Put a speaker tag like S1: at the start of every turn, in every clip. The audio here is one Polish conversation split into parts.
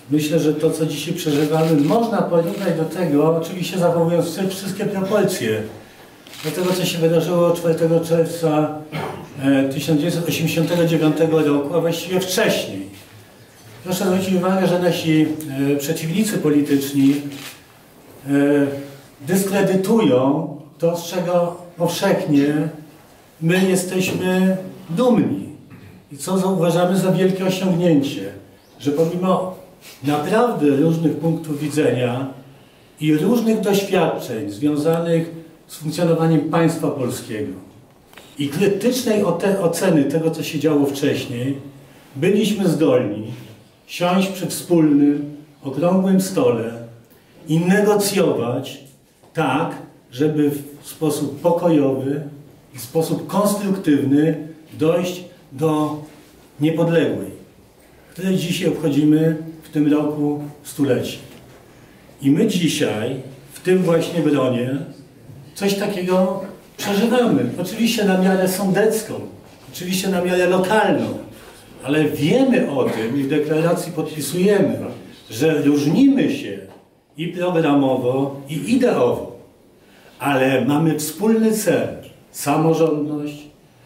S1: Myślę, że to, co dzisiaj przeżywamy, można porównać do tego, oczywiście zachowując wszystkie proporcje, do tego, co się wydarzyło 4 czerwca 1989 roku, a właściwie wcześniej. Proszę zwrócić uwagę, że nasi przeciwnicy polityczni dyskredytują to, z czego powszechnie my jesteśmy dumni i co uważamy za wielkie osiągnięcie, że pomimo naprawdę różnych punktów widzenia i różnych doświadczeń związanych z funkcjonowaniem państwa polskiego i krytycznej oceny tego, co się działo wcześniej, byliśmy zdolni siąść przy wspólnym, okrągłym stole i negocjować tak, żeby w sposób pokojowy i w sposób konstruktywny dojść do niepodległej, której dzisiaj obchodzimy w tym roku stulecie. I my dzisiaj w tym właśnie gronie coś takiego przeżywamy. Oczywiście na miarę sądecką, oczywiście na miarę lokalną, ale wiemy o tym i w deklaracji podpisujemy, że różnimy się i programowo, i ideowo, ale mamy wspólny cel, samorządność,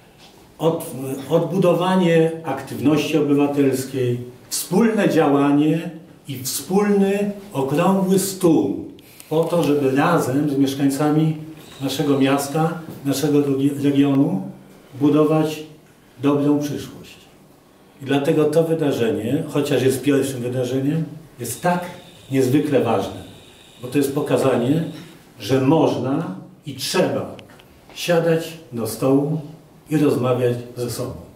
S1: odbudowanie aktywności obywatelskiej, wspólne działanie i wspólny, okrągły stół po to, żeby razem z mieszkańcami naszego miasta, naszego regionu budować dobrą przyszłość. I dlatego to wydarzenie, chociaż jest pierwszym wydarzeniem, jest tak niezwykle ważne, bo to jest pokazanie, że można i trzeba siadać do stołu i rozmawiać ze sobą.